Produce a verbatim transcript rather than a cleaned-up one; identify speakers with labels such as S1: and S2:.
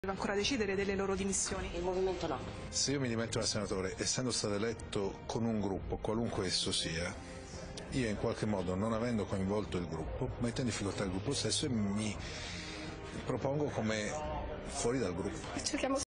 S1: deve ancora decidere delle loro dimissioni.
S2: Il movimento no.
S3: Se io mi dimetto da senatore, essendo stato eletto con un gruppo, qualunque esso sia, io in qualche modo, non avendo coinvolto il gruppo, metto in difficoltà il gruppo stesso e mi propongo come fuori dal gruppo.
S4: Cerchiamo